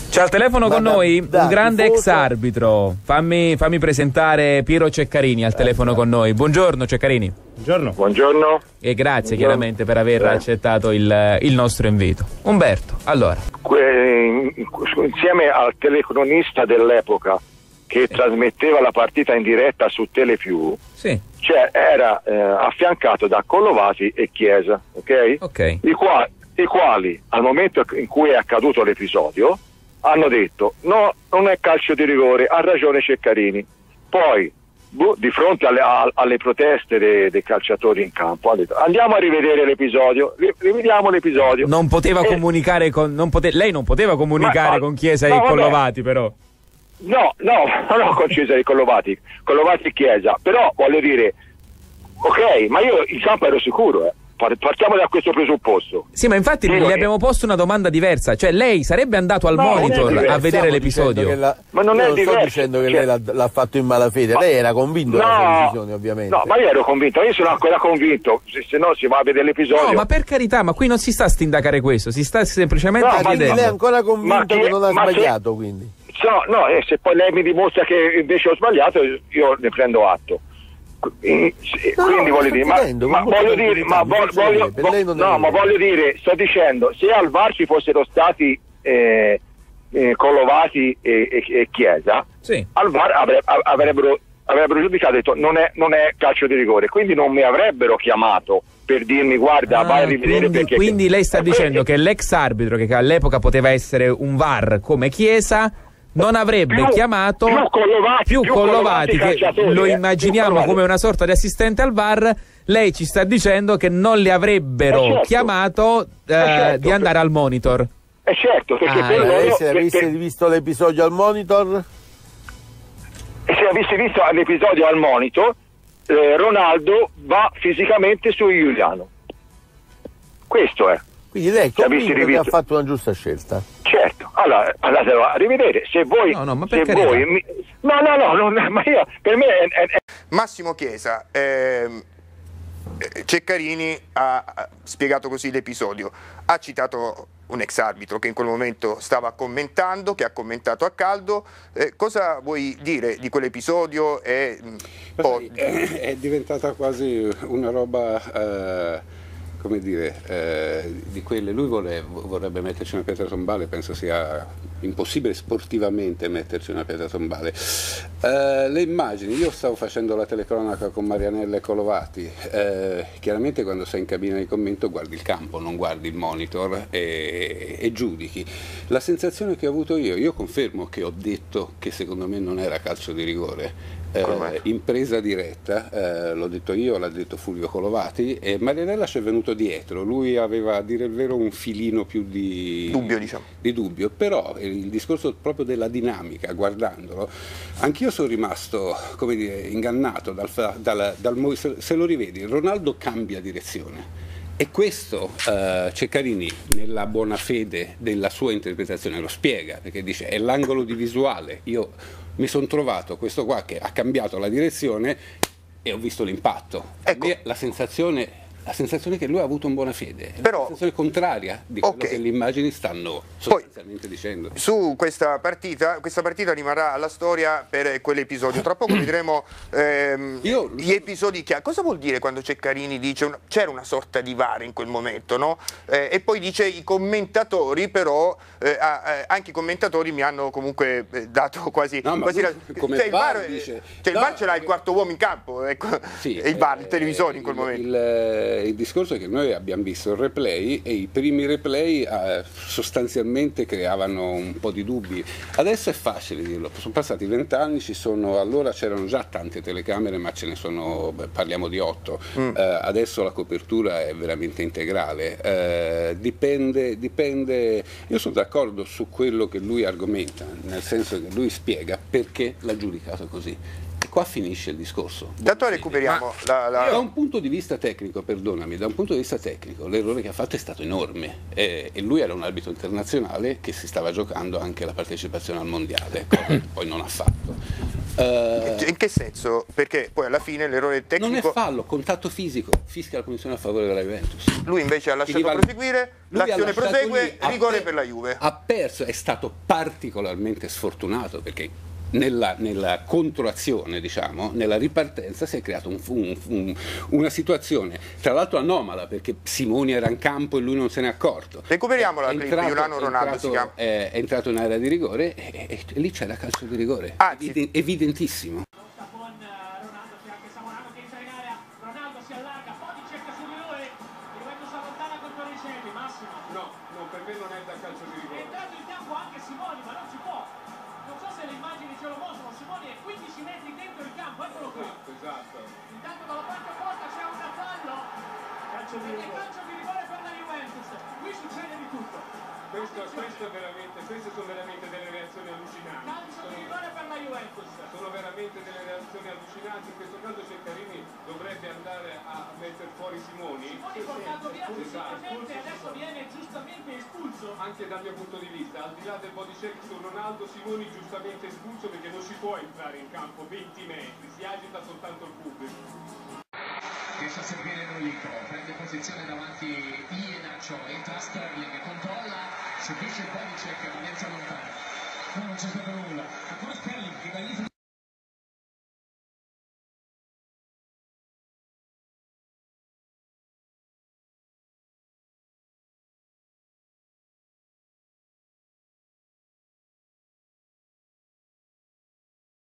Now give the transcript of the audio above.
C'è al telefono con noi un grande ex arbitro. Fammi presentare Piero Ceccarini al telefono con noi. Buongiorno Ceccarini. Buongiorno. Buongiorno. E grazie chiaramente per aver accettato il nostro invito. Umberto, allora. Insieme al telecronista dell'epoca che trasmetteva la partita in diretta su Telepiù, sì. Era affiancato da Collovati e Chiesa, ok? I quali al momento in cui è accaduto l'episodio hanno detto no, non è calcio di rigore, ha ragione Ceccarini. Poi di fronte alle proteste dei calciatori in campo ha detto andiamo a rivedere l'episodio, rivediamo l'episodio. Non poteva comunicare lei non poteva comunicare con Chiesa e Collovati, però. No, con Cesare Collovati e Chiesa, però voglio dire, ok, ma io in campo ero sicuro, partiamo da questo presupposto. Sì, ma infatti le abbiamo posto una domanda diversa, cioè lei sarebbe andato al monitor a vedere l'episodio. Ma non è diverso. Sto dicendo che lei l'ha fatto in malafede, lei era convinto della sua decisione, ovviamente. No, ma io ero convinto, io sono ancora convinto, se no si va a vedere l'episodio. No, ma per carità, ma qui non si sta a stindacare questo, si sta semplicemente chiedendo. Lei è ancora convinto che non ha sbagliato, quindi. No, se poi lei mi dimostra che invece ho sbagliato, io ne prendo atto. Quindi voglio dire, sto dicendo, se al VAR ci fossero stati Collovati e Chiesa, sì, al VAR avrebbero giudicato e detto non è calcio di rigore, quindi non mi avrebbero chiamato per dirmi guarda vai a rivedere quindi lei sta dicendo che l'ex arbitro, che all'epoca poteva essere un VAR come Chiesa, non avrebbe chiamato più Collovati che lo immaginiamo come una sorta di assistente al VAR. Lei ci sta dicendo che non li avrebbero chiamato di andare al monitor. Certo, perché se avesse visto l'episodio al monitor, se avessi visto l'episodio al monitor, Ronaldo va fisicamente su Giuliano. Questo è. Quindi lei è convinto che ha fatto una giusta scelta? Certo, allora andatelo a rivedere. Se voi, ma ma io, per me è... Massimo Chiesa, Ceccarini ha spiegato così l'episodio, ha citato un ex arbitro che in quel momento stava commentando, che ha commentato a caldo. Cosa vuoi dire di quell'episodio? È diventata quasi una roba... come dire, di quelle, lui vorrebbe metterci una pietra tombale, penso sia impossibile sportivamente metterci una pietra tombale. Le immagini, io stavo facendo la telecronaca con Marianella e Collovati, chiaramente quando sei in cabina di commento guardi il campo, non guardi il monitor e giudichi. La sensazione che ho avuto io confermo che ho detto che secondo me non era calcio di rigore. In presa diretta, l'ho detto io, l'ha detto Fulvio Collovati e Marianella ci è venuto dietro, lui aveva a dire il vero un filino più di dubbio, però il discorso proprio della dinamica, guardandolo, anch'io sono rimasto, come dire, ingannato se lo rivedi, Ronaldo cambia direzione. E questo Ceccarini, nella buona fede della sua interpretazione, lo spiega, perché dice è l'angolo di visuale, io mi sono trovato questo qua che ha cambiato la direzione e ho visto l'impatto. Ecco. La sensazione che lui ha avuto in buona fede, però, la sensazione contraria di quello che le immagini stanno sostanzialmente dicendo. Su questa partita rimarrà alla storia per quell'episodio. Tra poco vedremo gli episodi che ha. Cosa vuol dire quando Ceccarini dice c'era una sorta di VAR in quel momento, no? E poi dice i commentatori, però anche i commentatori mi hanno comunque dato quasi come il VAR dice, il VAR ce l'ha il quarto uomo in campo, ecco, sì, e il VAR, il televisore in quel momento. Il discorso è che noi abbiamo visto il replay e i primi replay sostanzialmente creavano un po' di dubbi. Adesso è facile dirlo, sono passati 20 anni, allora c'erano già tante telecamere, ma ce ne sono, parliamo di 8. Adesso la copertura è veramente integrale. Dipende. Io sono d'accordo su quello che lui argomenta, nel senso che lui spiega perché l'ha giudicato così. E qua finisce il discorso. Tanto recuperiamo da un punto di vista tecnico, l'errore che ha fatto è stato enorme e lui era un arbitro internazionale che si stava giocando anche la partecipazione al mondiale, cosa che poi non ha fatto. In che senso? Perché poi alla fine l'errore tecnico... Non è fallo, contatto fisico, fischia la punizione a favore della Juventus. Lui invece ha lasciato proseguire, l'azione prosegue, rigore per la Juve. Ha perso, è stato particolarmente sfortunato perché nella controazione, diciamo, nella ripartenza si è creata una situazione, tra l'altro anomala, perché Simoni era in campo e lui non se n'è accorto. Recuperiamo la clip, Giuliano Ronaldo si chiama. È entrato in area di rigore e lì c'era calcio di rigore, evidentissimo. No, per me non è da calcio di rigore. È entrato in campo anche Simoni, ma non si può. Non so se le immagini ce lo mostrano, Simoni è 15 metri dentro il campo, eccolo qui. Esatto. Intanto dalla parte opposta c'è un fallo. Calcio di rigore per la Juventus. Qui succede di tutto. Queste sono veramente delle reazioni allucinanti. Calcio di rigore per la Juventus. Sono veramente delle reazioni allucinanti. In questo caso Ceccarini dovrebbe andare a mettere fuori Simoni. Simoni portato via fisicamente, adesso viene giustamente espulso. Anche dal mio punto di vista, al di là del body check su Ronaldo, Simoni giustamente espulso perché non si può entrare in campo 20 metri, si agita soltanto il pubblico. Riesce a servire Nolico, prende posizione davanti Iheanacho, entra Sterling, controlla, subisce il body check, ma Menza lontana. No, non c'è stato nulla. Ancora Sterling che dà